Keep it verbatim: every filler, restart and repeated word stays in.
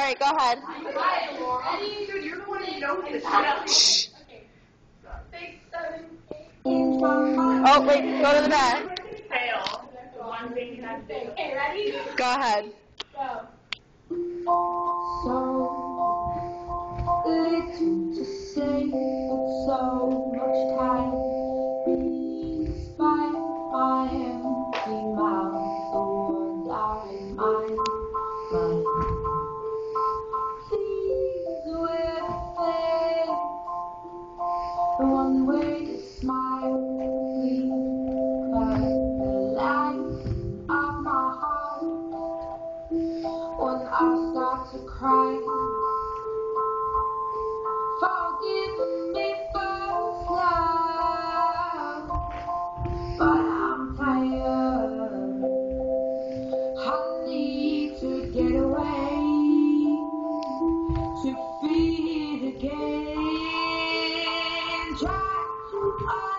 right, go ahead. Dude, you're the one who knows this. Oh, wait, go to the back. Fail. One thing you have to do. Okay, ready? Go ahead. Go. So little to say, but so much time. Despite my empty mouth, the words are in my mind. Please wait, the one way to smile, please cut the light of my heart. When I start to cry, forgive me first now, but I'm tired. I need to get away, to feel again. Try to